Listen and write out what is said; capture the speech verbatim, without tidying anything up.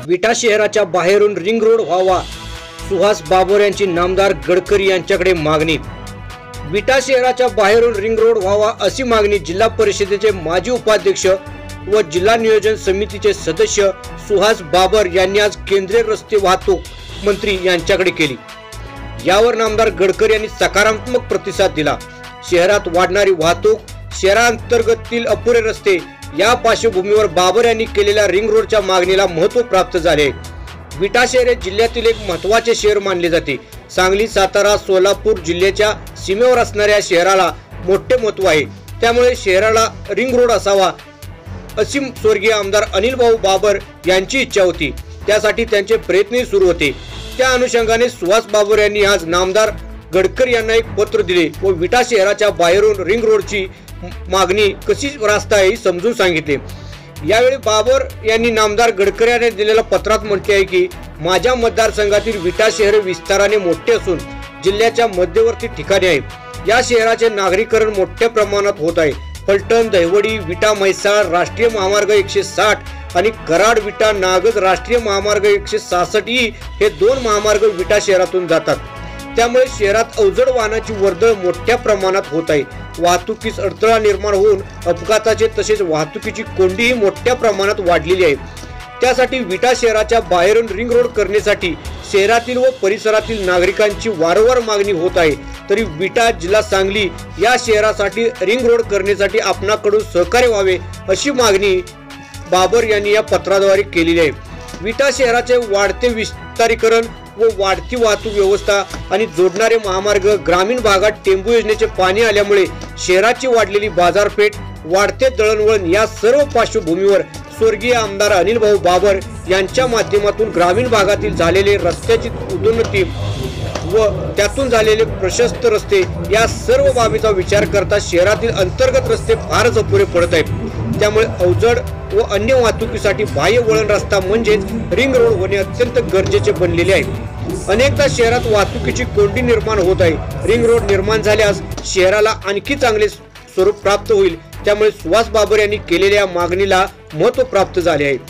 विटा शहराच्या बाहेरून रिंग रोड व्हावा, सुहास बाबर यांची नामदार गडकरी यांच्याकडे मागणी। विटा शहराच्या बाहेरून रिंग रोड व्हावा अशी मागणी जिल्हा परिषदेचे माजी उपाध्यक्ष व जिल्हा नियोजन समितीचे सदस्य सुहास बाबर यांनी आज केंद्रीय रस्ते वाहतूक मंत्री यांच्याकडे केली। यावर नामदार गडकरी यांनी सकारात्मक प्रतिसाद दिला। शहरात वाढणारी वाहतूक, शहरांतर्गतील अपुरे रस्ते या पार्श्वभूमीवर बाबर यांनी केलेल्या रिंग रोडच्या मागणीला महत्त्व प्राप्त झाले। विटा शहर हे जिल्ह्यातील एक महत्त्वाचे शहर मानले जाते। सांगली, सातारा, सोलापूर जिल्ह्याच्या सीमेवर असणाऱ्या शहराला मोठे महत्त्व आहे। त्यामुळे शहराला रिंग रोड असावा अशी स्वर्गीय आमदार अनिल भाऊ बाबर यांची इच्छा होती। त्यासाठी त्यांचे प्रयत्नही सुरू होते। त्या अनुषंगाने सुहास बाबर यांनी आज नामदार गडकरी यांना एक पत्र दिले व विटा शहराच्या बाहेरून रिंग रोडची मागणी कशी रास्त आहे समजून सांगितले। यावेळी बाबर यांनी नामदार गडकरी यांनी दिलेल्या पत्रात म्हटले आहे की माझ्या मतदारसंघातील विटा शहर विस्ताराने मोठे असून जिल्ह्याच्या मध्यवर्ती ठिकाणी आहे। या शहराचे नागरीकरण मोठ्या प्रमाणात होत आहे। फलटण, दहिवडी, विटा म्हैसाळ राष्ट्रीय महामार्ग एकशे साठ आणि कराड विटा नागज राष्ट्रीय महामार्ग एकशे सहासष्ट ही हे दोन महामार्ग विटा शहरातून जातात। त्यामुळे शहरात अवजड वाहनाची वर्दळ मोठ्या प्रमाणात होत आहे। वाहतुकीस अडथळा निर्माण होऊन अपघाताचे तसेच वाहतुकीची कोंडीही मोठ्या प्रमाणात वाढलेली आहे। त्यासाठी विटा शहराच्या बाहेरून रिंग रोड करण्यासाठी शहरातील व परिसरातील नागरिकांची वारंवार मागणी होत आहे। तरी विटा जिल्हा सांगली या शहरासाठी रिंग रोड करण्यासाठी आपणाकडून सहकार्य व्हावे अशी मागणी बाबर यांनी या पत्राद्वारे केलेली आहे। विटा शहराचे वाढते विस्तारीकरण व वाढती वाहतूक व्यवस्था आणि जोडणारे महामार्ग, ग्रामीण भागात टेंबू योजनेचे पाणी आल्यामुळे शहराची वाढलेली बाजारपेठ, वाढते दळणवळण या सर्व पार्श्वभूमीवर स्वर्गीय आमदार अनिल भाऊ बाबर यांच्या माध्यमातून ग्रामीण भागातील झालेले रस्त्याची उन्नती व त्यातून झालेले प्रशस्त रस्ते या सर्व बाबीचा विचार करता शहरातील अंतर्गत रस्ते फारच अपुरे पडत आहेत। त्यामुळे अवजड व अन्य वाहतुकीसाठी बाह्य वळण रस्ता म्हणजेच रिंग रोड होणे अत्यंत गरजेचे बनलेले आहे। अनेकदा शहरात वाहतुकीची कोंडी निर्माण होत आहे। रिंग रोड निर्माण झाल्यास शहराला आणखी चांगले स्वरूप प्राप्त होईल। त्यामुळे सुहास बाबर यांनी केलेल्या मागणीला महत्त्व प्राप्त झाले आहे।